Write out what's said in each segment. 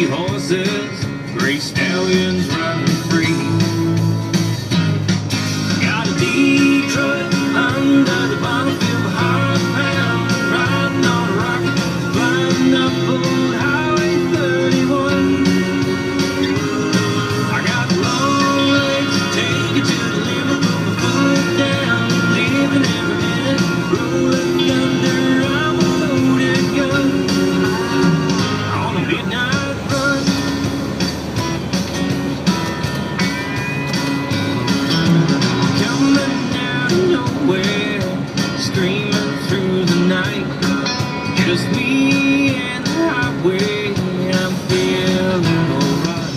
3 horses, gray stallions running free. Got a Detroit under the bonnet, feel the heart pound, riding on a rocket, flying up old Highway 31. I got long legs to take it to the limit, put my foot down, living every minute, rolling thunder, I'm a loaded gun on a midnight run. Coming out of nowhere, screaming through the night, just me and the highway, I'm feeling alright.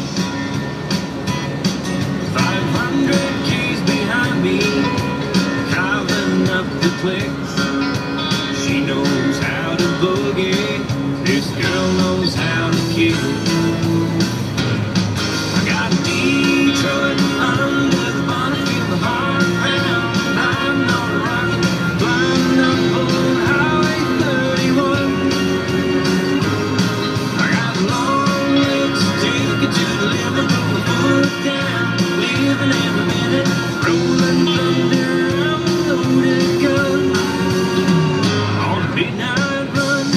500 K's behind me, driving up the clicks. She knows how to boogie, this girl knows how to kick. I got a Detroit under the bonnet, feel the heart pound, I'm on a rocket, flying up old Highway 31. I got long legs to take it to the limit, put my foot down, living every minute, rolling thunder, I'm a loaded gun on a midnight run.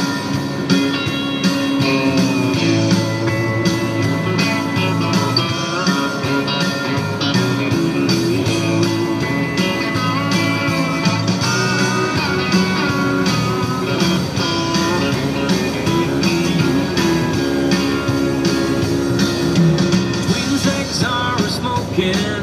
Twin sex are smoking